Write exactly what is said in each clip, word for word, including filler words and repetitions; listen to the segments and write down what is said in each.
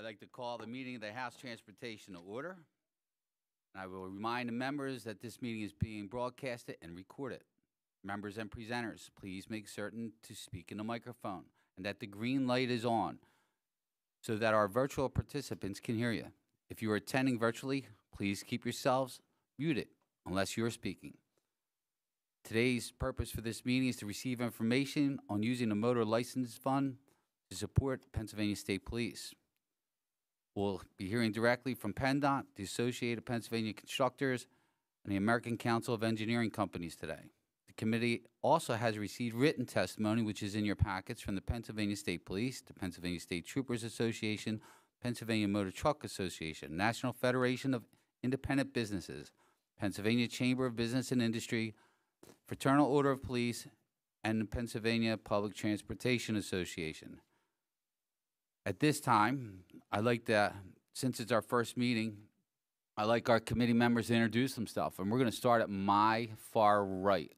I'd like to call the meeting of the House Transportation to order. And I will remind the members that this meeting is being broadcasted and recorded. Members and presenters, please make certain to speak in the microphone and that the green light is on so that our virtual participants can hear you. If you are attending virtually, please keep yourselves muted unless you are speaking. Today's purpose for this meeting is to receive information on using the Motor License Fund to support Pennsylvania State Police. We'll be hearing directly from PennDOT, the Associated Pennsylvania Constructors, and the American Council of Engineering Companies today. The committee also has received written testimony, which is in your packets, from the Pennsylvania State Police, the Pennsylvania State Troopers Association, Pennsylvania Motor Truck Association, National Federation of Independent Businesses, Pennsylvania Chamber of Business and Industry, Fraternal Order of Police, and the Pennsylvania Public Transportation Association. At this time, I'd like to, since it's our first meeting, I'd like our committee members to introduce themselves, and we're going to start at my far right.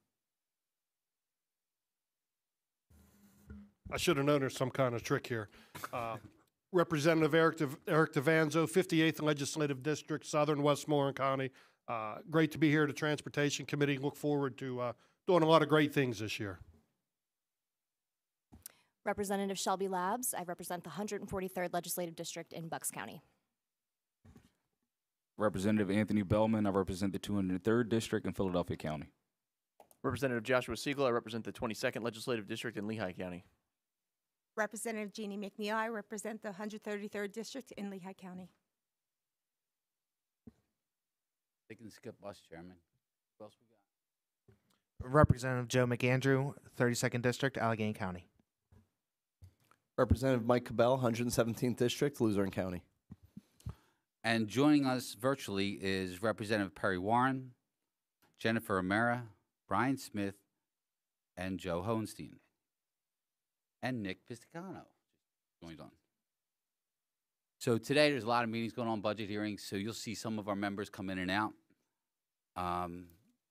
I should have known there's some kind of trick here. Uh, Representative Eric, De, Eric DeVanzo, fifty-eighth Legislative District, Southern Westmoreland County. Uh, great to be here at the Transportation Committee. Look forward to uh, doing a lot of great things this year. Representative Shelby Labs. I represent the one hundred forty-third Legislative District in Bucks County. Representative Anthony Bellman. I represent the two hundred third District in Philadelphia County. Representative Joshua Siegel. I represent the twenty-second Legislative District in Lehigh County. Representative Jeannie McNeil. I represent the one hundred thirty-third District in Lehigh County. They can skip us, Chairman. Who else we got? Representative Joe McAndrew, thirty-second District, Allegheny County. Representative Mike Cabell, one hundred seventeenth District, Luzerne County. And joining us virtually is Representative Perry Warren, Jennifer O'Mara, Brian Smith, and Joe Hohenstein. And Nick Pisticano joined on. So today there's a lot of meetings going on, budget hearings, so you'll see some of our members come in and out. Um,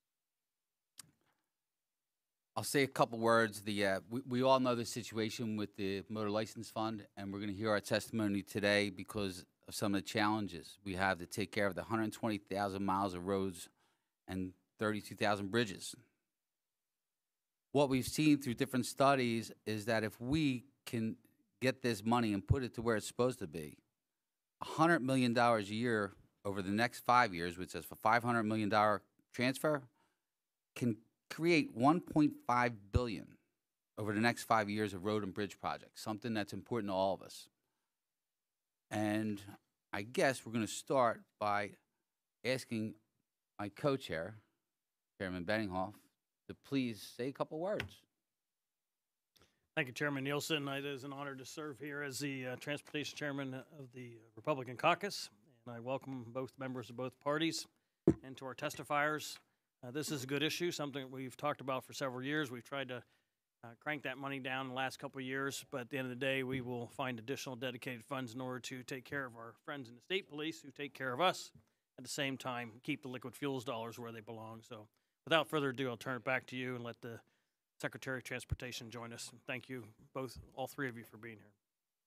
I'll say a couple words. The uh, we, we all know the situation with the Motor License Fund, and we're going to hear our testimony today because of some of the challenges we have to take care of the one hundred twenty thousand miles of roads and thirty-two thousand bridges. What we've seen through different studies is that if we can get this money and put it to where it's supposed to be, one hundred million dollars a year over the next five years, which is a five hundred million dollar transfer, can create one point five billion dollars over the next five years of road and bridge projects, something that's important to all of us. And I guess we're going to start by asking my co-chair, Chairman Benninghoff, to please say a couple words. Thank you, Chairman Nielsen. It is an honor to serve here as the uh, Transportation Chairman of the Republican Caucus, and I welcome both members of both parties and to our testifiers. Uh, this is a good issue, something that we've talked about for several years. We've tried to uh, crank that money down in the last couple of years, but at the end of the day, we will find additional dedicated funds in order to take care of our friends in the state police who take care of us, at the same time keep the liquid fuels dollars where they belong. So without further ado, I'll turn it back to you and let the Secretary of Transportation join us. And thank you, both, all three of you, for being here.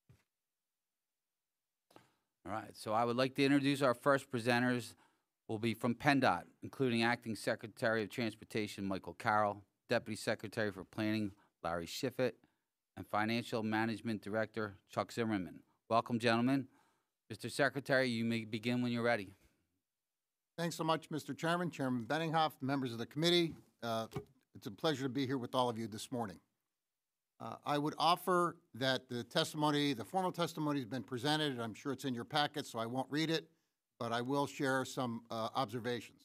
All right, so I would like to introduce our first presenters. Will be from PennDOT, including Acting Secretary of Transportation Michael Carroll, Deputy Secretary for Planning Larry Schiffitt, and Financial Management Director Chuck Zimmerman. Welcome, gentlemen. Mister Secretary, you may begin when you're ready. Thanks so much, Mister Chairman, Chairman Benninghoff, members of the committee. Uh, it's a pleasure to be here with all of you this morning. Uh, I would offer that the testimony, the formal testimony has been presented. I'm sure it's in your packet, so I won't read it, but I will share some uh, observations.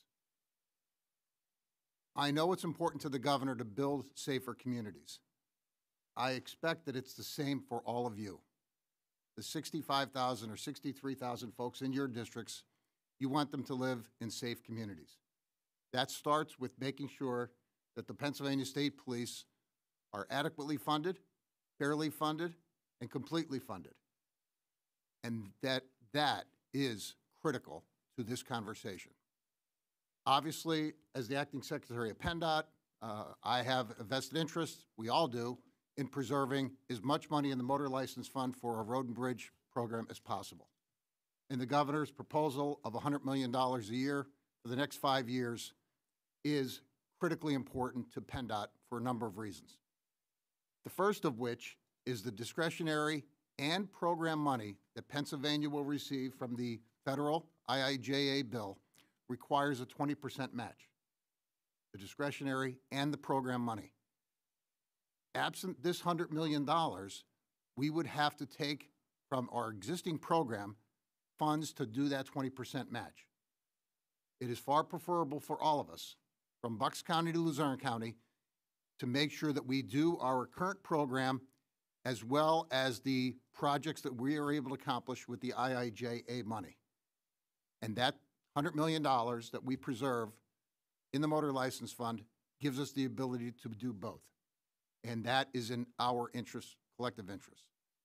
I know it's important to the governor to build safer communities. I expect that it's the same for all of you. The sixty-five thousand or sixty-three thousand folks in your districts, you want them to live in safe communities. That starts with making sure that the Pennsylvania State Police are adequately funded, fairly funded, and completely funded. And that that is critical to this conversation. Obviously, as the Acting Secretary of PennDOT, uh, I have a vested interest, we all do, in preserving as much money in the Motor License Fund for our road and bridge program as possible. And the governor's proposal of one hundred million dollars a year for the next five years is critically important to PennDOT for a number of reasons. The first of which is the discretionary and program money that Pennsylvania will receive from the federal I I J A bill requires a twenty percent match, the discretionary and the program money. Absent this one hundred million dollars, we would have to take from our existing program funds to do that twenty percent match. It is far preferable for all of us, from Bucks County to Luzerne County, to make sure that we do our current program as well as the projects that we are able to accomplish with the I I J A money. And that one hundred million dollars that we preserve in the motor license fund gives us the ability to do both. And that is in our interest, collective interest.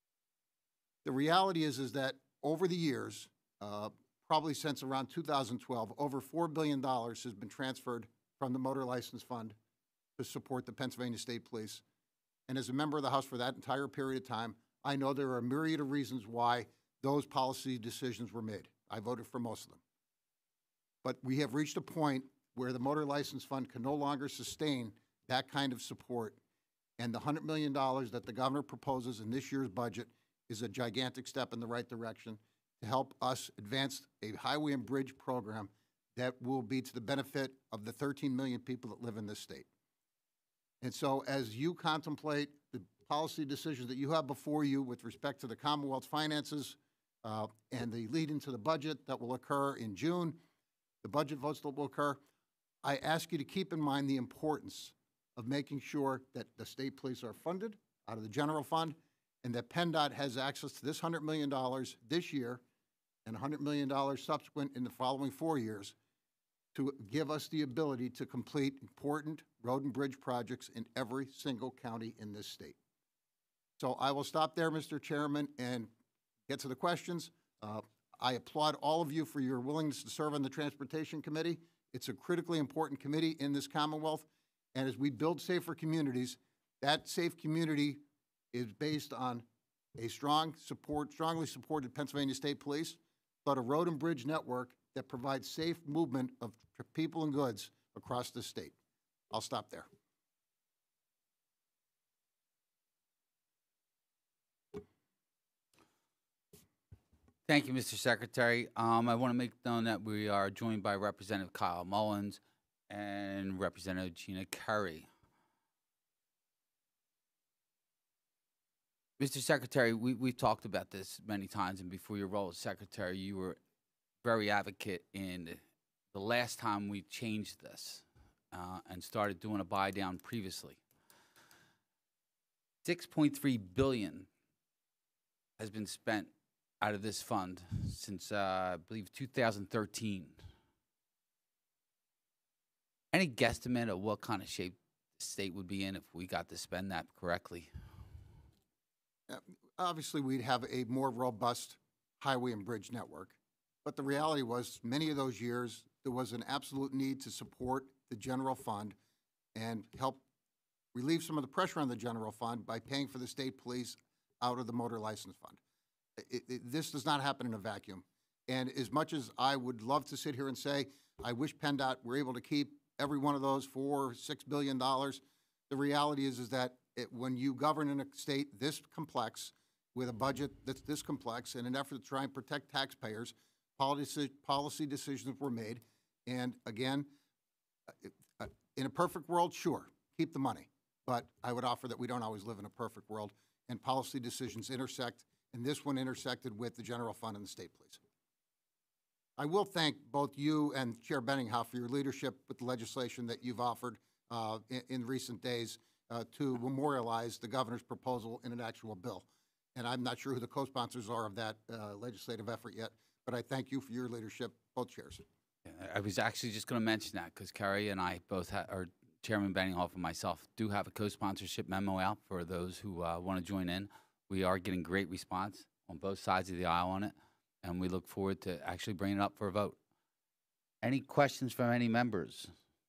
The reality is, is that over the years, uh, probably since around two thousand twelve, over four billion dollars has been transferred from the motor license fund to support the Pennsylvania State Police. And as a member of the House for that entire period of time, I know there are a myriad of reasons why those policy decisions were made. I voted for most of them. But we have reached a point where the motor license fund can no longer sustain that kind of support. And the one hundred million dollars that the governor proposes in this year's budget is a gigantic step in the right direction to help us advance a highway and bridge program that will be to the benefit of the thirteen million people that live in this state. And so as you contemplate the policy decisions that you have before you with respect to the Commonwealth's finances uh, and the lead into the budget that will occur in June, the budget votes that will occur, I ask you to keep in mind the importance of making sure that the state police are funded out of the general fund and that PennDOT has access to this one hundred million dollars this year and one hundred million dollars subsequent in the following four years to give us the ability to complete important road and bridge projects in every single county in this state. So I will stop there, Mister Chairman, and get to the questions. Uh, I applaud all of you for your willingness to serve on the Transportation Committee. It's a critically important committee in this Commonwealth. And as we build safer communities, that safe community is based on a strong support, strongly supported Pennsylvania State Police, but a road and bridge network that provides safe movement of people and goods across the state. I'll stop there. Thank you, Mister Secretary. Um, I want to make known that we are joined by Representative Kyle Mullins and Representative Gina Curry. Mister Secretary, we, we've talked about this many times, and before your role as Secretary, you were very advocate in the last time we changed this uh, and started doing a buy down previously. six point three billion dollars has been spent out of this fund since, uh, I believe, two thousand thirteen. Any guesstimate of what kind of shape the state would be in if we got to spend that correctly? Uh, obviously, we'd have a more robust highway and bridge network. But the reality was, many of those years, there was an absolute need to support the general fund and help relieve some of the pressure on the general fund by paying for the state police out of the motor license fund. It, it, this does not happen in a vacuum. And as much as I would love to sit here and say, I wish PennDOT were able to keep every one of those four, six billion dollars, the reality is, is that it, when you govern in a state this complex, with a budget that's this complex, in an effort to try and protect taxpayers, policy, policy decisions were made. And again, uh, in a perfect world, sure, keep the money. But I would offer that we don't always live in a perfect world, and policy decisions intersect, and this one intersected with the general fund and the state police. I will thank both you and Chair Benninghoff for your leadership with the legislation that you've offered uh, in, in recent days uh, to memorialize the governor's proposal in an actual bill. And I'm not sure who the co-sponsors are of that uh, legislative effort yet, but I thank you for your leadership, both chairs. I was actually just going to mention that because Carrie and I both, ha or Chairman Benninghoff and myself, do have a co-sponsorship memo out for those who uh, want to join in. We are getting great response on both sides of the aisle on it, and we look forward to actually bringing it up for a vote. Any questions from any members?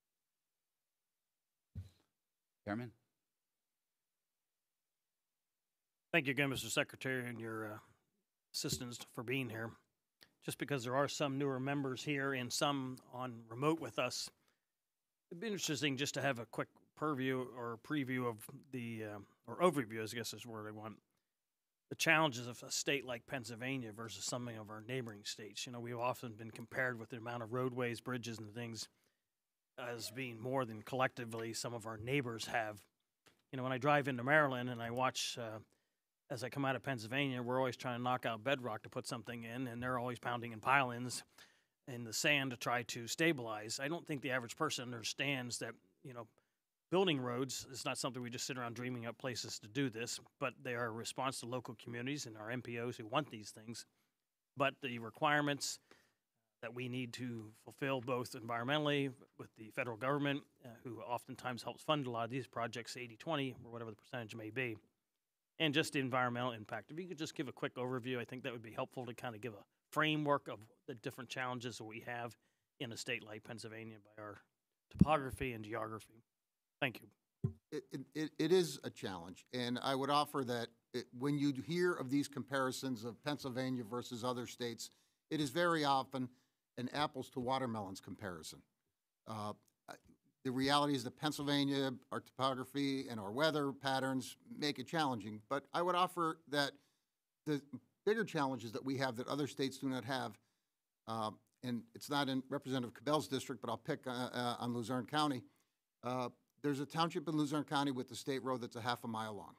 Chairman? Thank you again, Mister Secretary, and your uh, assistance for being here. Just because there are some newer members here and some on remote with us, it'd be interesting just to have a quick purview or preview of the, uh, or overview, I guess is the word I want, the challenges of a state like Pennsylvania versus some of our neighboring states. You know, we've often been compared with the amount of roadways, bridges, and things as being more than collectively some of our neighbors have. You know, when I drive into Maryland and I watch, uh, as I come out of Pennsylvania, we're always trying to knock out bedrock to put something in, and they're always pounding in pile-ins in the sand to try to stabilize. I don't think the average person understands that, you know, building roads is not something we just sit around dreaming up places to do this, but they are a response to local communities and our M P Os who want these things. But the requirements that we need to fulfill both environmentally with the federal government, uh, who oftentimes helps fund a lot of these projects, eighty twenty, or whatever the percentage may be, and just the environmental impact. If you could just give a quick overview, I think that would be helpful to kind of give a framework of the different challenges that we have in a state like Pennsylvania by our topography and geography. Thank you. It, it- it, it is a challenge, and I would offer that it, when you hear of these comparisons of Pennsylvania versus other states, it is very often an apples to watermelons comparison. Uh, I- the reality is that Pennsylvania, our topography and our weather patterns make it challenging, but I would offer that the bigger challenges that we have that other states do not have, uh, and it's not in Representative Cabell's district, but I'll pick uh, uh, on Luzerne County. Uh, There's a township in Luzerne County with a state road that's a half a mile long.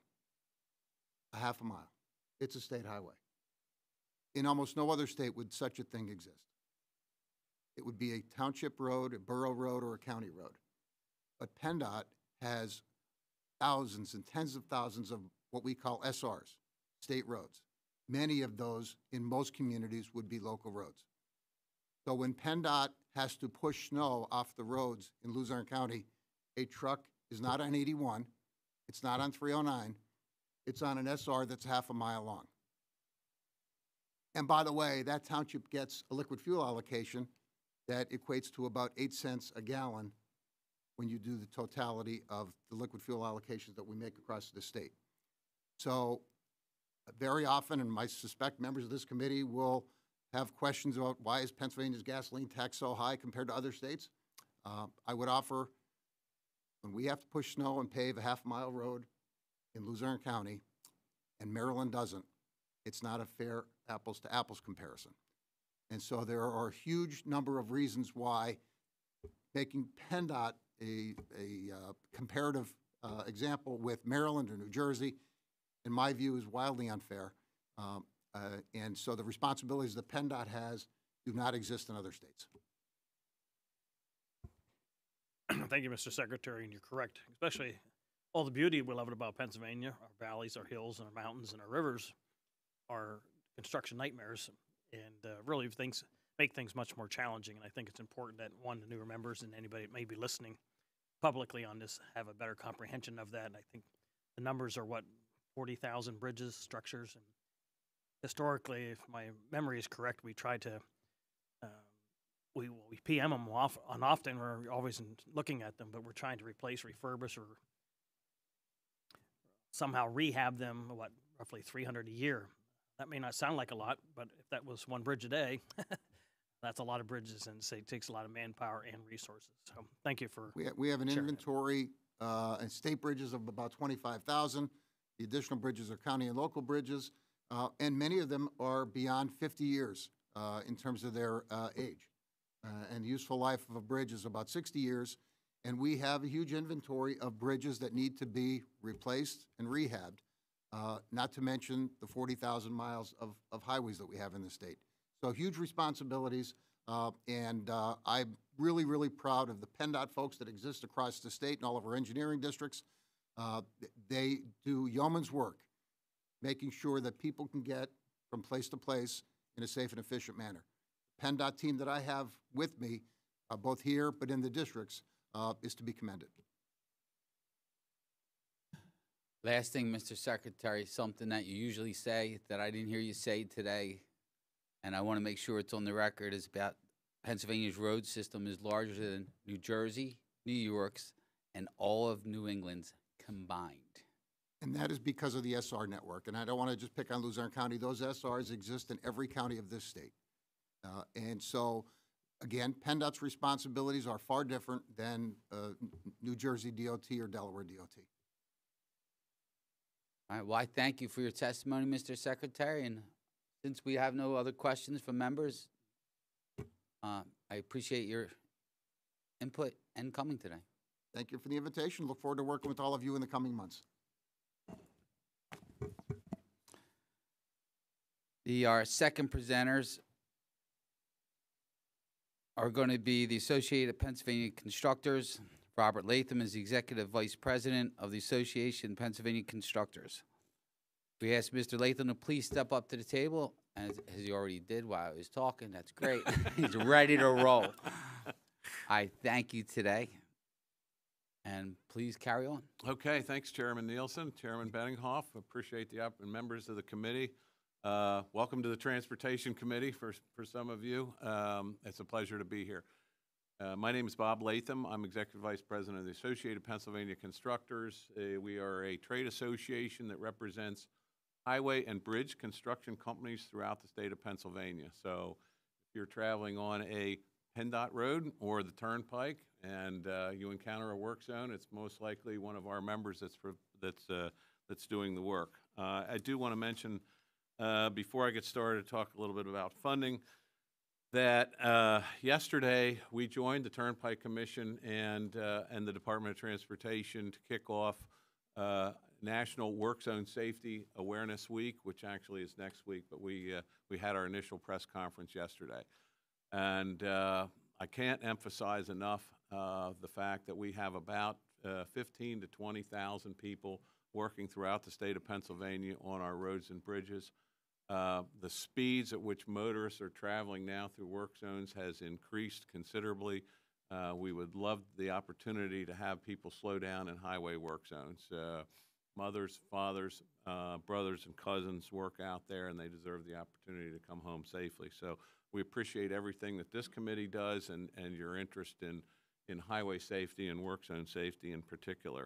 A half a mile. It's a state highway. In almost no other state would such a thing exist. It would be a township road, a borough road, or a county road. But PennDOT has thousands and tens of thousands of what we call S Rs, state roads. Many of those in most communities would be local roads. So when PennDOT has to push snow off the roads in Luzerne County, a truck is not on eighty-one, it's not on three oh nine, it's on an S R that's half a mile long. And by the way, that township gets a liquid fuel allocation that equates to about eight cents a gallon when you do the totality of the liquid fuel allocations that we make across the state. So uh, very often, and I suspect members of this committee will have questions about why is Pennsylvania's gasoline tax so high compared to other states. Uh, I would offer, when we have to push snow and pave a half mile road in Luzerne County and Maryland doesn't, it's not a fair apples to apples comparison. And so there are a huge number of reasons why making PennDOT a, a uh, comparative uh, example with Maryland or New Jersey, in my view, is wildly unfair. Um, uh, and so the responsibilities that PennDOT has do not exist in other states. Thank you, Mister Secretary, and you're correct. Especially all the beauty we love about Pennsylvania, our valleys, our hills, and our mountains, and our rivers are construction nightmares, and uh, really things make things much more challenging. And I think it's important that, one, the newer members and anybody that may be listening publicly on this have a better comprehension of that. And I think the numbers are, what, forty thousand bridges, structures, and historically, if my memory is correct, we tried to uh, we we P M them off on often. We're always in, looking at them, but we're trying to replace, refurbish, or somehow rehab them. What, roughly three hundred a year. That may not sound like a lot, but if that was one bridge a day, that's a lot of bridges, and say it takes a lot of manpower and resources. So thank you for We, ha we have an sharing that. inventory uh, and state bridges of about twenty-five thousand. The additional bridges are county and local bridges, uh, and many of them are beyond fifty years uh, in terms of their uh, age. Uh, and the useful life of a bridge is about sixty years, and we have a huge inventory of bridges that need to be replaced and rehabbed, uh, not to mention the forty thousand miles of, of highways that we have in the state. So huge responsibilities, uh, and uh, I'm really, really proud of the PennDOT folks that exist across the state and all of our engineering districts. Uh, they do yeoman's work, making sure that people can get from place to place in a safe and efficient manner. PennDOT team that I have with me, uh, both here but in the districts, uh, is to be commended. Last thing, Mister Secretary, something that you usually say that I didn't hear you say today, and I want to make sure it's on the record, is about Pennsylvania's road system is larger than New Jersey, New York's, and all of New England's combined. And that is because of the S R network. And I don't want to just pick on Luzerne County. Those S Rs exist in every county of this state. Uh, and so, again, PennDOT's responsibilities are far different than uh, New Jersey D O T or Delaware D O T. All right, well, I thank you for your testimony, Mister Secretary, and since we have no other questions from members, uh, I appreciate your input and coming today. Thank you for the invitation. Look forward to working with all of you in the coming months. The, our second presenters are going to be the Associated Pennsylvania Constructors. Robert Latham is the Executive Vice President of the Association of Pennsylvania Constructors. We ask Mister Latham to please step up to the table, as, as he already did while I was talking. That's great. He's ready to roll. I thank you today, and please carry on. Okay, thanks, Chairman Nielsen, Chairman Benninghoff. Appreciate the up and members of the committee. Uh, welcome to the Transportation Committee for, for some of you. Um, it's a pleasure to be here. Uh, my name is Bob Latham. I'm Executive Vice President of the Associated Pennsylvania Constructors. Uh, we are a trade association that represents highway and bridge construction companies throughout the state of Pennsylvania. So if you're traveling on a PennDOT road or the Turnpike and uh, you encounter a work zone, it's most likely one of our members that's, for, that's, uh, that's doing the work. Uh, I do want to mention Uh, before I get started, talk a little bit about funding, that uh, yesterday we joined the Turnpike Commission and, uh, and the Department of Transportation to kick off uh, National Work Zone Safety Awareness Week, which actually is next week, but we, uh, we had our initial press conference yesterday. And uh, I can't emphasize enough uh, the fact that we have about uh, fifteen to twenty thousand people working throughout the state of Pennsylvania on our roads and bridges. Uh, the speeds at which motorists are traveling now through work zones has increased considerably. Uh, we would love the opportunity to have people slow down in highway work zones. Uh, mothers, fathers, uh, brothers, and cousins work out there, and they deserve the opportunity to come home safely. So we appreciate everything that this committee does and, and your interest in, in highway safety and work zone safety in particular.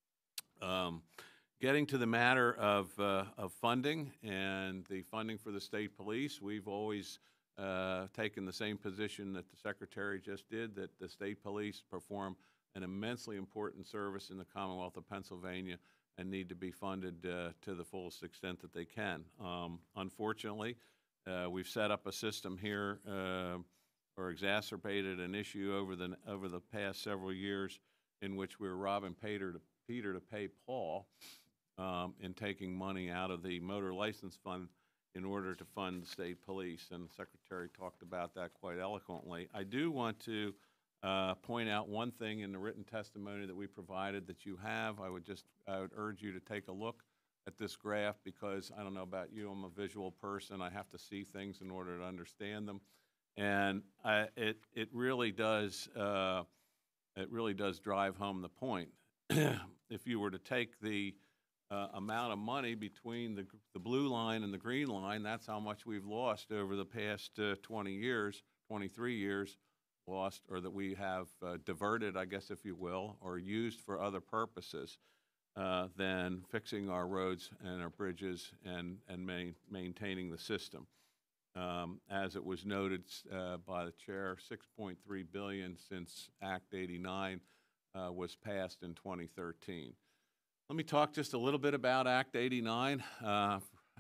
Um, Getting to the matter of, uh, of funding and the funding for the state police, we've always uh, taken the same position that the Secretary just did, that the state police perform an immensely important service in the Commonwealth of Pennsylvania and need to be funded uh, to the fullest extent that they can. Um, unfortunately, uh, we've set up a system here uh, or exacerbated an issue over the, over the past several years in which we're robbing Peter to, Peter to pay Paul. Um, in taking money out of the motor license fund in order to fund the state police, and the Secretary talked about that quite eloquently. I do want to uh, point out one thing in the written testimony that we provided that you have. I would just I would urge you to take a look at this graph, because I don't know about you, I'm a visual person. I have to see things in order to understand them, and I, it it really does uh, it really does drive home the point. If you were to take the Uh, amount of money between the, the blue line and the green line, that's how much we've lost over the past uh, twenty years, twenty-three years lost, or that we have uh, diverted, I guess, if you will, or used for other purposes uh, than fixing our roads and our bridges and, and main, maintaining the system. Um, as it was noted uh, by the chair, six point three billion dollars since Act eighty-nine uh, was passed in twenty thirteen. Let me talk just a little bit about Act eighty-nine. Uh,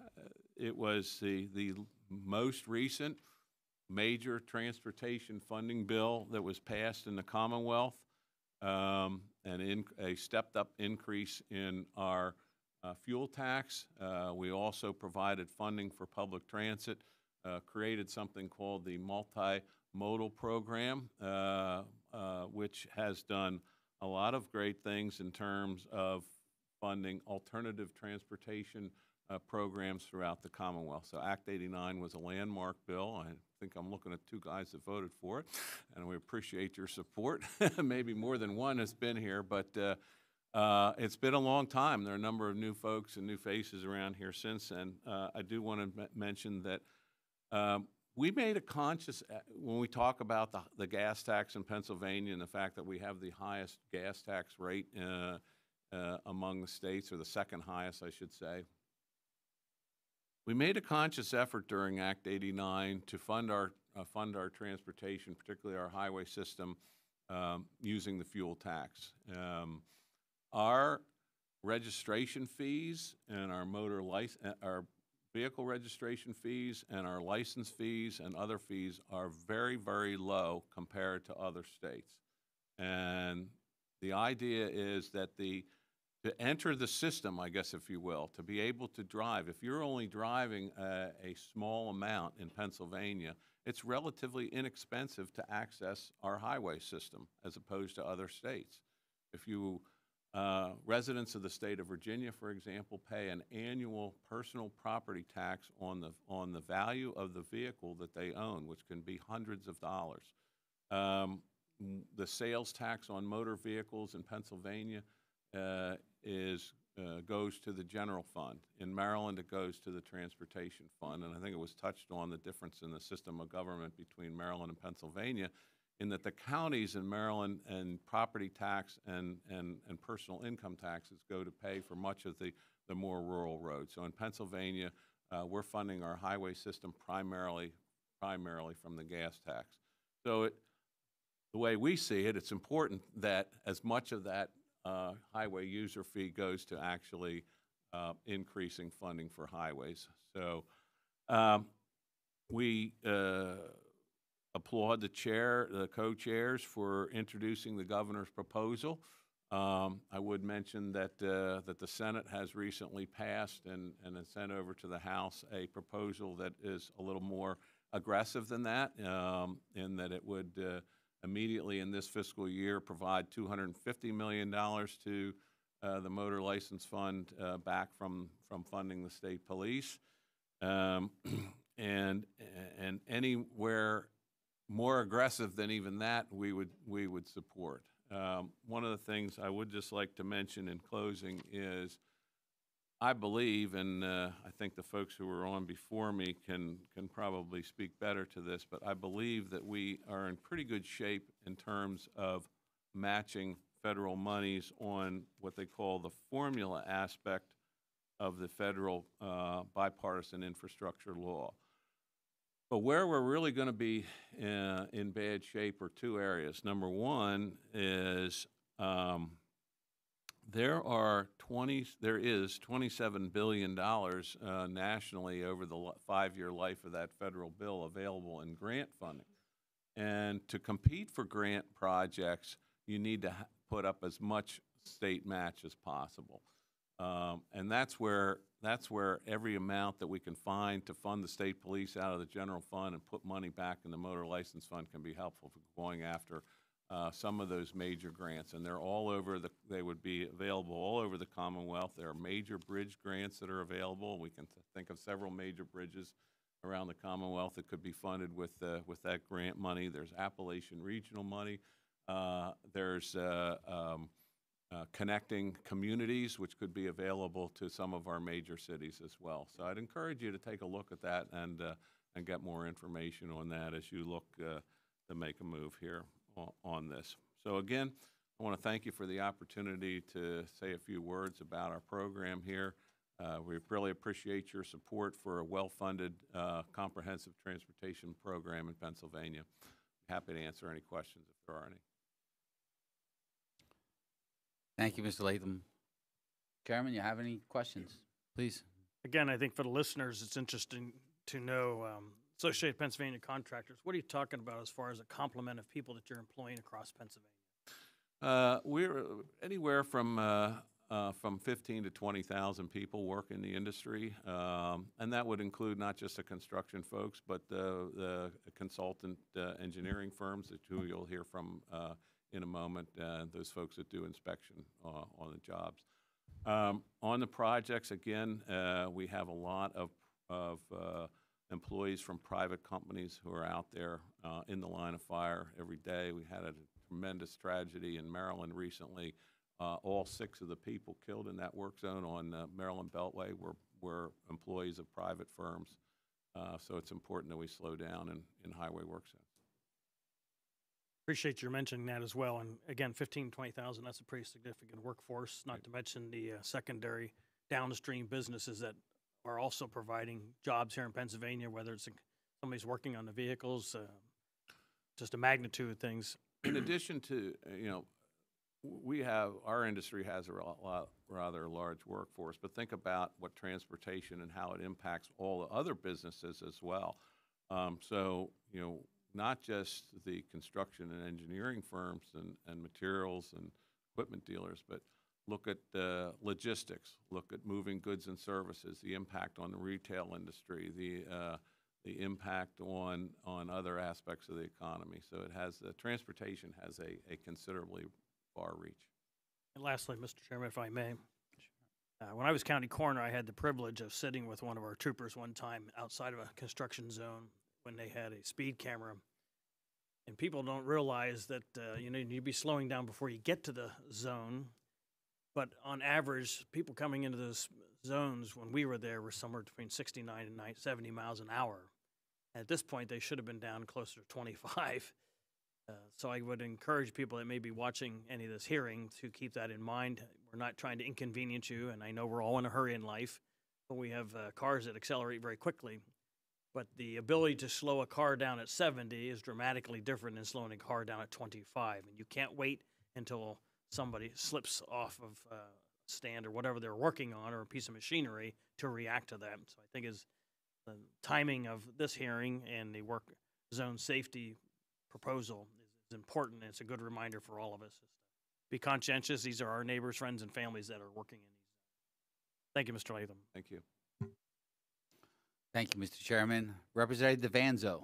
it was the, the most recent major transportation funding bill that was passed in the Commonwealth, um, and in, a stepped-up increase in our uh, fuel tax. Uh, we also provided funding for public transit, uh, created something called the multimodal program, uh, uh, which has done a lot of great things in terms of funding alternative transportation uh, programs throughout the Commonwealth. So Act eighty-nine was a landmark bill. I think I'm looking at two guys that voted for it, and we appreciate your support. Maybe more than one has been here, but uh, uh, it's been a long time. There are a number of new folks and new faces around here since then. Uh, I do want to mention that um, we made a conscious, when we talk about the, the gas tax in Pennsylvania and the fact that we have the highest gas tax rate uh, uh, among the states, or the second highest, I should say. We made a conscious effort during Act eighty-nine to fund our, uh, fund our transportation, particularly our highway system, um, using the fuel tax. Um, our registration fees and our motor license, our vehicle registration fees and our license fees and other fees are very, very low compared to other states. And the idea is that the to enter the system, I guess, if you will, to be able to drive, if you're only driving a, a small amount in Pennsylvania, it's relatively inexpensive to access our highway system as opposed to other states. If you, uh, residents of the state of Virginia, for example, pay an annual personal property tax on the, on the value of the vehicle that they own, which can be hundreds of dollars. Um, the sales tax on motor vehicles in Pennsylvania uh, is uh, goes to the general fund. In Maryland, it goes to the transportation fund, and I think it was touched on the difference in the system of government between Maryland and Pennsylvania, in that the counties in Maryland and property tax and, and, and personal income taxes go to pay for much of the, the more rural roads. So in Pennsylvania, uh, we're funding our highway system primarily, primarily from the gas tax. So it, the way we see it, it's important that as much of that Uh, highway user fee goes to actually uh, increasing funding for highways. So um, we uh, applaud the chair, the co-chairs for introducing the governor's proposal. Um, I would mention that uh, that the Senate has recently passed and, and has sent over to the House a proposal that is a little more aggressive than that, um, in that it would uh, immediately in this fiscal year provide two hundred fifty million dollars to uh, the motor license fund uh, back from, from funding the state police. Um, and, and anywhere more aggressive than even that, we would, we would support. Um, one of the things I would just like to mention in closing is I believe, and uh, I think the folks who were on before me can, can probably speak better to this, but I believe that we are in pretty good shape in terms of matching federal monies on what they call the formula aspect of the federal uh, bipartisan infrastructure law. But where we're really going to be uh, in bad shape are two areas. Number one is um, There are twenty. There is twenty-seven billion dollars uh, nationally over the five-year life of that federal bill available in grant funding, and to compete for grant projects, you need to ha put up as much state match as possible, um, and that's where that's where every amount that we can find to fund the state police out of the general fund and put money back in the motor license fund can be helpful for going after Uh, some of those major grants, and they're all over the, they would be available all over the Commonwealth. There are major bridge grants that are available. We can th think of several major bridges around the Commonwealth that could be funded with, uh, with that grant money. There's Appalachian regional money. Uh, there's uh, um, uh, connecting communities, which could be available to some of our major cities as well. So I'd encourage you to take a look at that and, uh, and get more information on that as you look uh, to make a move here on this. So again, I want to thank you for the opportunity to say a few words about our program here. Uh, we really appreciate your support for a well-funded, uh, comprehensive transportation program in Pennsylvania. Happy to answer any questions if there are any. Thank you, Mister Latham. Chairman, you have any questions? Please. Again, I think for the listeners, it's interesting to know um, Associated Pennsylvania Contractors. What are you talking about as far as a complement of people that you're employing across Pennsylvania? Uh, we're anywhere from uh, uh, from fifteen to twenty thousand people work in the industry, um, and that would include not just the construction folks, but the, the consultant uh, engineering firms that who you'll hear from uh, in a moment. Uh, those folks that do inspection uh, on the jobs. Um, on the projects, again, uh, we have a lot of of uh, employees from private companies who are out there uh, in the line of fire every day. We had a tremendous tragedy in Maryland recently. Uh, all six of the people killed in that work zone on uh, Maryland Beltway were, were employees of private firms. Uh, so it's important that we slow down in, in highway work zones. Appreciate your mentioning that as well. And again, fifteen, twenty thousand, that's a pretty significant workforce, not to mention the uh, secondary downstream businesses that are also providing jobs here in Pennsylvania, whether it's a, somebody's working on the vehicles, uh, just a magnitude of things. In addition to, uh, you know, w- we have, our industry has a ro- lot, rather large workforce, but think about what transportation and how it impacts all the other businesses as well. Um, so, you know, not just the construction and engineering firms and, and materials and equipment dealers, but look at uh, logistics, look at moving goods and services, the impact on the retail industry, the uh, the impact on on other aspects of the economy. So it has, uh, transportation has a, a considerably far reach. And lastly, Mister Chairman, if I may, uh, when I was county coroner, I had the privilege of sitting with one of our troopers one time outside of a construction zone when they had a speed camera. And people don't realize that, uh, you know, you'd be slowing down before you get to the zone. But on average, people coming into those zones when we were there were somewhere between sixty-nine and seventy miles an hour. At this point, they should have been down closer to twenty-five. Uh, so I would encourage people that may be watching any of this hearing to keep that in mind. We're not trying to inconvenience you, and I know we're all in a hurry in life, but we have uh, cars that accelerate very quickly. But the ability to slow a car down at seventy is dramatically different than slowing a car down at twenty-five. And you can't wait until somebody slips off of a stand or whatever they're working on or a piece of machinery to react to that. So I think is the timing of this hearing and the work zone safety proposal is important. It's a good reminder for all of us. Be conscientious. These are our neighbors, friends, and families that are working in these. Thank you, Mister Latham. Thank you. Thank you, Mister Chairman. Representative DeVanzo.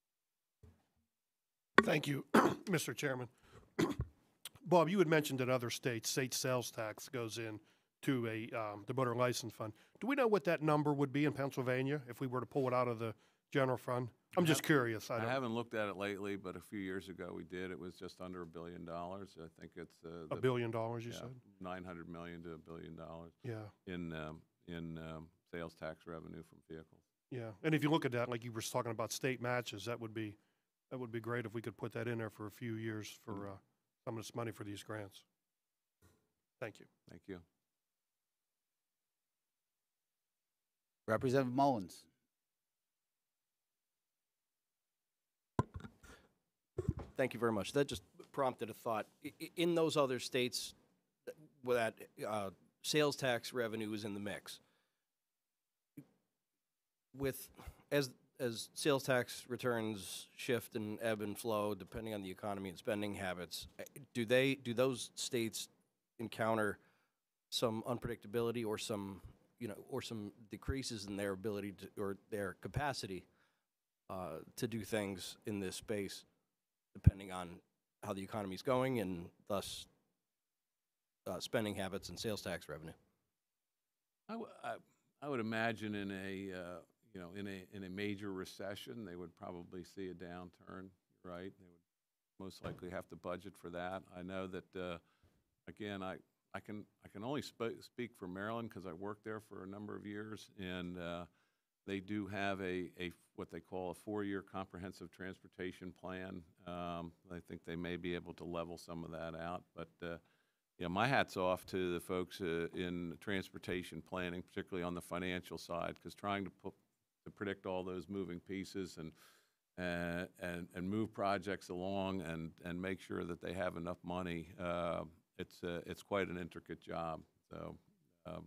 Thank you, Mister Chairman. Bob, you had mentioned that other states, state sales tax goes in to a um, the motor license fund. Do we know what that number would be in Pennsylvania if we were to pull it out of the general fund? I'm just curious. I, I don't, haven't looked at it lately, but a few years ago we did. It was just under a billion dollars. I think it's uh, a the, billion dollars. You yeah, said nine hundred million to a billion dollars. Yeah. In um, in um, sales tax revenue from vehicles. Yeah, and if you look at that, like you were talking about state matches, that would be that would be great if we could put that in there for a few years for uh, some of this money for these grants. Thank you. Thank you. Representative Mullins. Thank you very much. That just prompted a thought. I- I- In those other states where that uh, sales tax revenue is in the mix, with as as sales tax returns shift and ebb and flow depending on the economy and spending habits, do they do those states encounter some unpredictability or some you know or some decreases in their ability to or their capacity uh, to do things in this space, depending on how the economy is going and thus uh, spending habits and sales tax revenue? I, w- I, I would imagine in a uh, you know in a in a major recession they would probably see a downturn. Right, they would most likely have to budget for that. I know that uh, again I. I can I can only sp- speak for Maryland because I worked there for a number of years, and uh, they do have a, a what they call a four-year comprehensive transportation plan. Um, I think they may be able to level some of that out. But uh, yeah, my hat's off to the folks uh, in transportation planning, particularly on the financial side, because trying to put to predict all those moving pieces and uh, and and move projects along and and make sure that they have enough money. Uh, It's uh, it's quite an intricate job. So, um,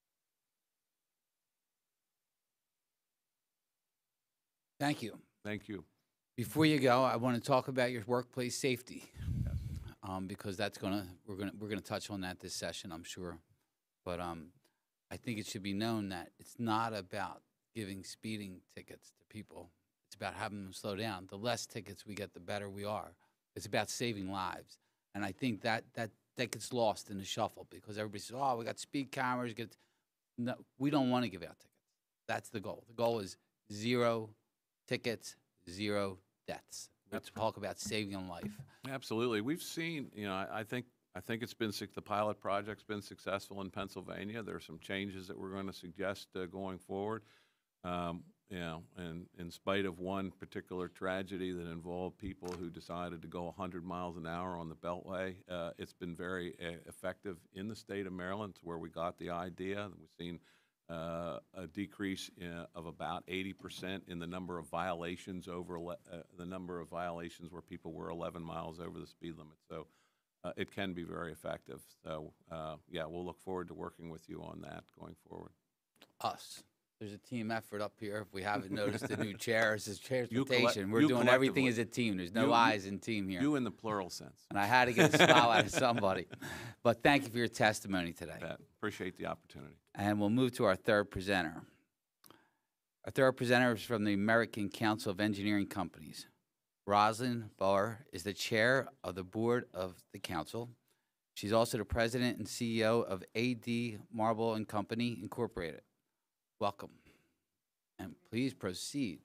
Thank you. thank you. Before you go, I want to talk about your workplace safety, um, because that's gonna we're gonna we're gonna touch on that this session, I'm sure. But um, I think it should be known that it's not about giving speeding tickets to people. It's about having them slow down. The less tickets we get, the better we are. It's about saving lives, and I think that that. that gets lost in the shuffle because everybody says, oh, we got speed cameras. Get no, we don't want to give out tickets. That's the goal. The goal is zero tickets, zero deaths. Let's talk about saving a life. Absolutely. We've seen, you know, I, I think I think it's been, the pilot project's been successful in Pennsylvania. There are some changes that we're going to suggest uh, going forward. Um, you know, and in spite of one particular tragedy that involved people who decided to go one hundred miles an hour on the Beltway, uh, it's been very uh, effective in the state of Maryland. It's where we got the idea. We've seen uh, a decrease in, of about eighty percent in the number of violations over ele- uh, the number of violations where people were eleven miles over the speed limit. So uh, it can be very effective. So uh, yeah, we'll look forward to working with you on that going forward. Us. There's a team effort up here. If we haven't noticed the new chairs, is You transportation. colle- We're you doing everything collectively. as a team. There's no You- you- eyes in team here. You in the plural sense. And I had to get a smile out of somebody. But thank you for your testimony today. That. Appreciate the opportunity. And we'll move to our third presenter. Our third presenter is from the American Council of Engineering Companies. Rosalind Bauer is the chair of the board of the council. She's also the president and C E O of A D Marble and Company Incorporated. Welcome. And please proceed.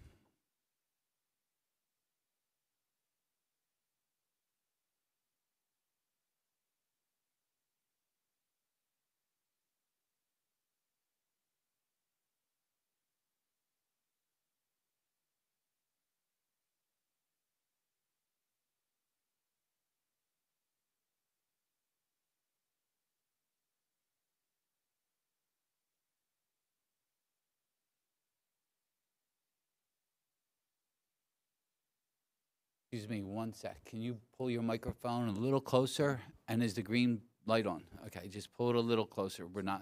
Excuse me one sec. Can you pull your microphone a little closer? And is the green light on? Okay, just pull it a little closer. We're not,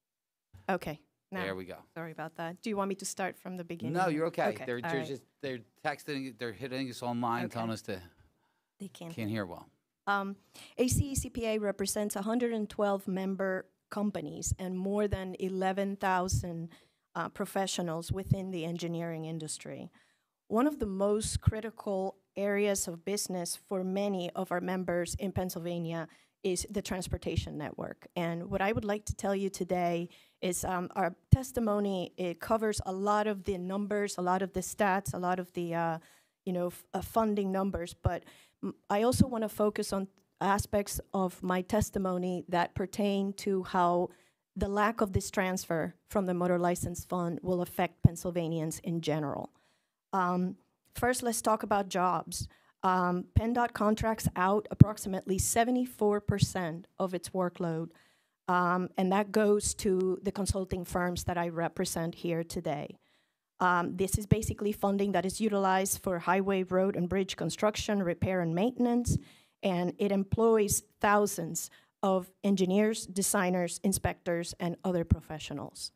Okay. Now, there we go. sorry about that. Do you want me to start from the beginning? No, you're okay. Okay, They're, all they're right. just, they're texting, they're hitting us online, Okay. telling us to, They can't. can't hear well. Um, A C E C P A represents one hundred twelve member companies and more than eleven thousand uh, professionals within the engineering industry. One of the most critical areas of business for many of our members in Pennsylvania is the transportation network. And what I would like to tell you today is um, our testimony, it covers a lot of the numbers, a lot of the stats, a lot of the uh, you know, f- uh, funding numbers, but m- I also want to focus on aspects of my testimony that pertain to how the lack of this transfer from the motor license fund will affect Pennsylvanians in general. Um, first, let's talk about jobs. Um, PennDOT contracts out approximately seventy-four percent of its workload, um, and that goes to the consulting firms that I represent here today. Um, this is basically funding that is utilized for highway, road, and bridge construction, repair, and maintenance, and it employs thousands of engineers, designers, inspectors, and other professionals.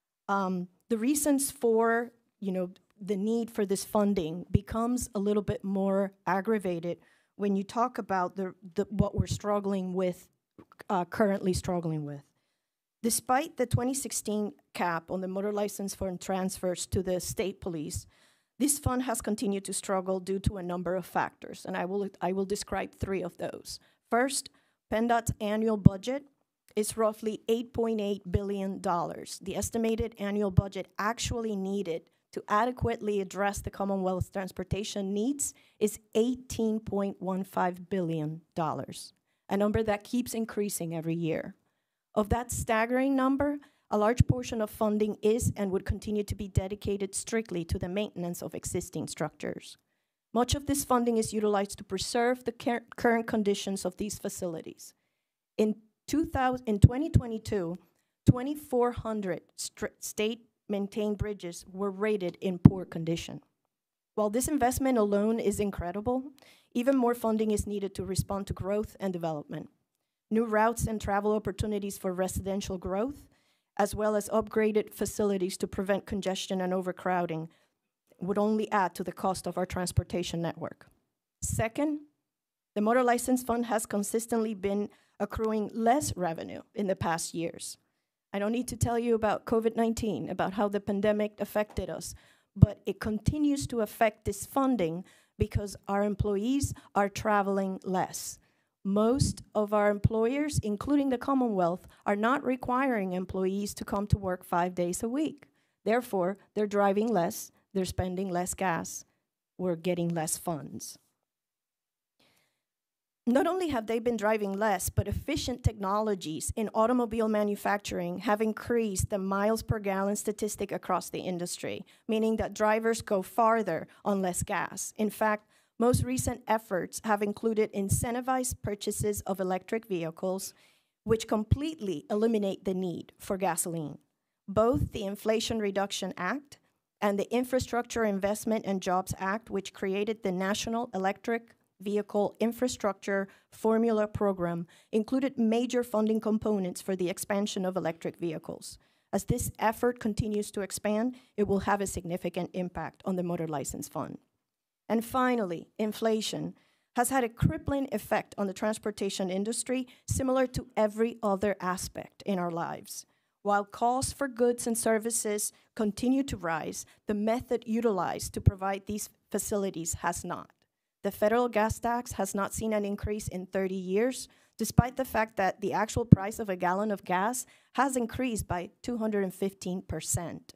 Um, the reasons for, you know, the need for this funding becomes a little bit more aggravated when you talk about the, the what we're struggling with, uh, currently struggling with. Despite the twenty sixteen cap on the motor license fund transfers to the state police, this fund has continued to struggle due to a number of factors, and I will, I will describe three of those. First, PennDOT's annual budget is roughly eight point eight billion dollars. The estimated annual budget actually needed to adequately address the Commonwealth's transportation needs is eighteen point one five billion dollars, a number that keeps increasing every year. Of that staggering number, a large portion of funding is and would continue to be dedicated strictly to the maintenance of existing structures. Much of this funding is utilized to preserve the cur current conditions of these facilities. In, two thousand, in twenty twenty-two, twenty-four hundred state-maintained bridges were rated in poor condition. While this investment alone is incredible, even more funding is needed to respond to growth and development. New routes and travel opportunities for residential growth, as well as upgraded facilities to prevent congestion and overcrowding, would only add to the cost of our transportation network. Second, the Motor License Fund has consistently been accruing less revenue in the past years. I don't need to tell you about COVID nineteen, about how the pandemic affected us, but it continues to affect this funding because our employees are traveling less. Most of our employers, including the Commonwealth, are not requiring employees to come to work five days a week. Therefore, they're driving less, they're spending less gas, we're getting less funds. Not only have they been driving less, but efficient technologies in automobile manufacturing have increased the miles per gallon statistic across the industry, meaning that drivers go farther on less gas. In fact, most recent efforts have included incentivized purchases of electric vehicles, which completely eliminate the need for gasoline. Both the Inflation Reduction Act and the Infrastructure Investment and Jobs Act, which created the National Electric Vehicle Infrastructure Formula Program, included major funding components for the expansion of electric vehicles. As this effort continues to expand, it will have a significant impact on the motor license fund. And finally, inflation has had a crippling effect on the transportation industry, similar to every other aspect in our lives. While costs for goods and services continue to rise, the method utilized to provide these facilities has not. The federal gas tax has not seen an increase in thirty years, despite the fact that the actual price of a gallon of gas has increased by two hundred fifteen percent.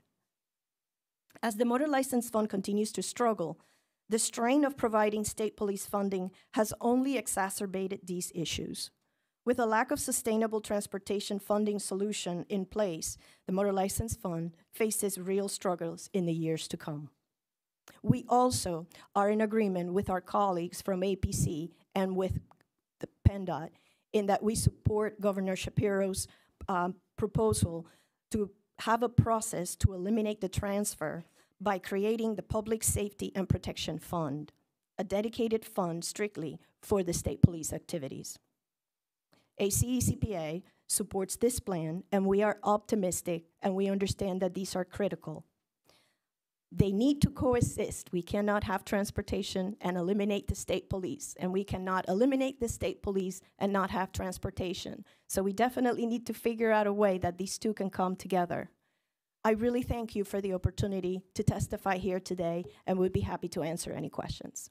As the Motor License Fund continues to struggle, the strain of providing state police funding has only exacerbated these issues. With a lack of sustainable transportation funding solution in place, the Motor License Fund faces real struggles in the years to come. We also are in agreement with our colleagues from A P C and with the PennDOT in that we support Governor Shapiro's um, proposal to have a process to eliminate the transfer by creating the Public Safety and Protection Fund, a dedicated fund strictly for the state police activities. A C E C P A supports this plan, and we are optimistic, and we understand that these are critical. They need to coexist. We cannot have transportation and eliminate the state police, and we cannot eliminate the state police and not have transportation. So we definitely need to figure out a way that these two can come together. I really thank you for the opportunity to testify here today, and would be happy to answer any questions.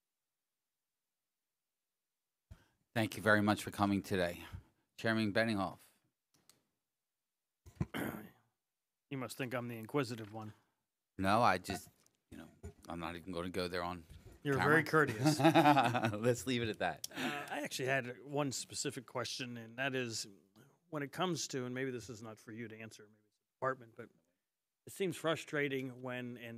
Thank you very much for coming today. Chairman Benninghoff. You must think I'm the inquisitive one. No, I just, you know, I'm not even going to go there on You're camera. very courteous. Let's leave it at that. Uh, I actually had one specific question, and that is, when it comes to, and maybe this is not for you to answer, maybe it's the department, but it seems frustrating when an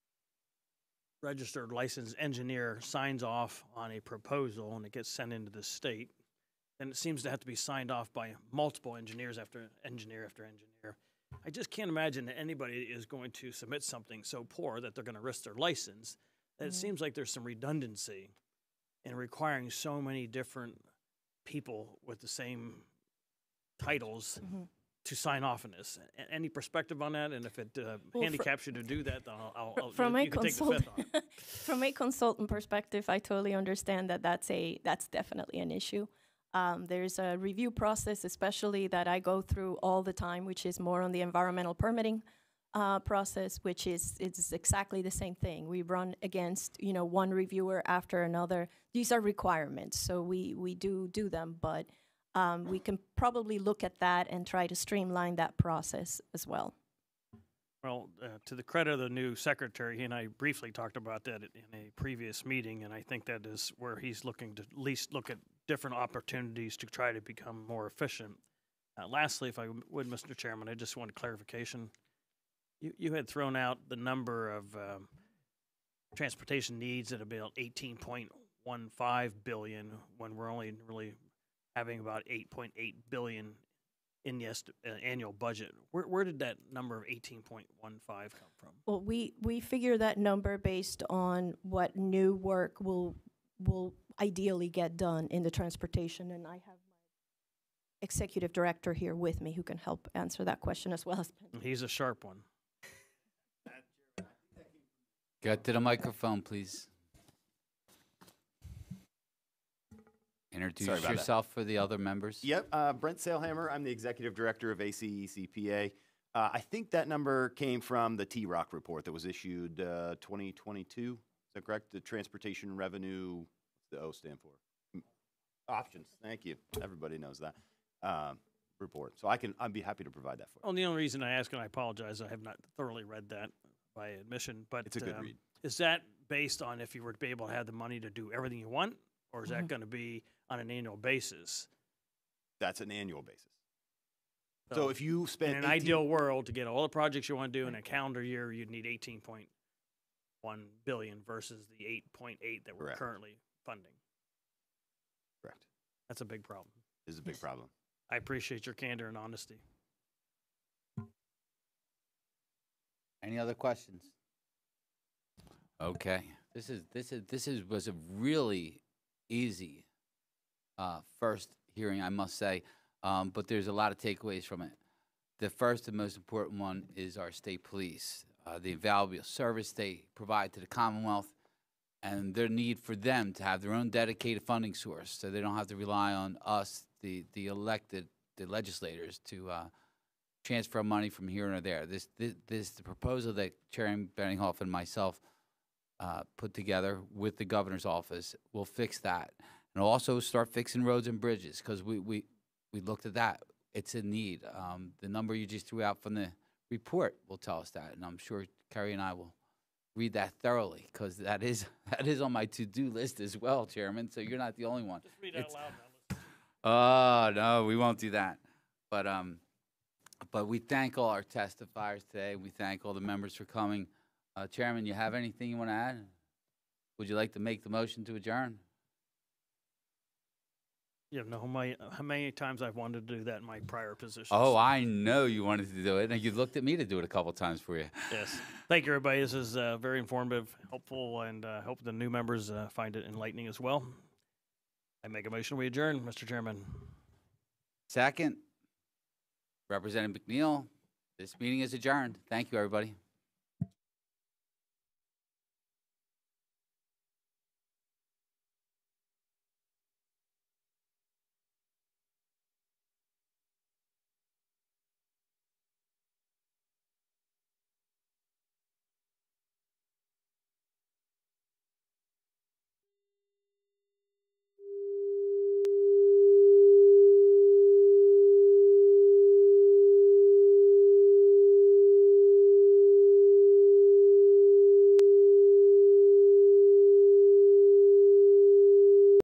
registered licensed engineer signs off on a proposal and it gets sent into the state, then it seems to have to be signed off by multiple engineers after engineer after engineer. I just can't imagine that anybody is going to submit something so poor that they're going to risk their license. That mm-hmm. It seems like there's some redundancy in requiring so many different people with the same titles mm-hmm. to sign off on this. A- any perspective on that? And if it uh, well, handicaps you to do that, then I'll, I'll, I'll from you, a you can consult- take the fifth on. From a consultant perspective, I totally understand that that's a that's definitely an issue. Um, there's a review process, especially that I go through all the time, which is more on the environmental permitting uh, process, which is it's exactly the same thing. We run against you know one reviewer after another. These are requirements, so we we do do them, but um, we can probably look at that and try to streamline that process as well. Well, uh, to the credit of the new secretary, he and I briefly talked about that in a previous meeting, and I think that is where he's looking to at least look at different opportunities to try to become more efficient. Uh, lastly, if I would, Mister Chairman, I just want clarification. You, you had thrown out the number of um, transportation needs at about eighteen point one five billion dollars when we're only really having about eight point eight billion dollars in the est- uh, annual budget. Where, where did that number of eighteen point one five come from? Well, we, we figure that number based on what new work will will ideally get done in the transportation, and I have my executive director here with me who can help answer that question as well as Ben. He's a sharp one. Get to the microphone, please. Introduce Sorry about yourself for the other members. Yep, uh, Brent Sailhammer. I'm the executive director of A C E C P A. Uh, I think that number came from the T ROC report that was issued uh, twenty twenty-two. Is that correct? The Transportation Revenue, what's the O stand for? M- Options. Thank you. Everybody knows that um, report. So I can, I'd be happy to provide that for you. Well, the only reason I ask, and I apologize, I have not thoroughly read that by admission, but It's a good um, read. Is that based on if you were to be able to have the money to do everything you want? or is that going to be on an annual basis? That's an annual basis. So if you spend in an eighteen ideal world, to get all the projects you want to do in a calendar year, you'd need eighteen point one billion versus the eight point eight that we're Correct. currently funding. Correct. That's a big problem. Is a big problem. I appreciate your candor and honesty. Any other questions? Okay. This is this is this is was a really easy uh, first hearing, I must say, um, but there's a lot of takeaways from it. The first and most important one is our state police, uh, the invaluable service they provide to the Commonwealth, and their need for them to have their own dedicated funding source, so they don't have to rely on us, the the elected, the legislators, to uh, transfer money from here or there. This, this, this the proposal that Chairman Benninghoff and myself uh, put together with the governor's office will fix that, and also start fixing roads and bridges, because we, we we looked at that. It's a need. Um, the number you just threw out from the report will tell us that, and I'm sure Kerry and I will read that thoroughly, because that is that is on my to-do list as well, Chairman. So you're not the only one. Just read out It's- loud now. Oh, no, we won't do that. But um, but we thank all our testifiers today. We thank all the members for coming. Uh, Chairman, you have anything you want to add? Would you like to make the motion to adjourn? You know how many, how many times I've wanted to do that in my prior positions. Oh, I know you wanted to do it, and you looked at me to do it a couple times for you. Yes. Thank you, everybody. This is uh, very informative, helpful, and I uh, hope the new members uh, find it enlightening as well. I make a motion we adjourn, Mister Chairman. Second, Representative McNeil, this meeting is adjourned. Thank you, everybody.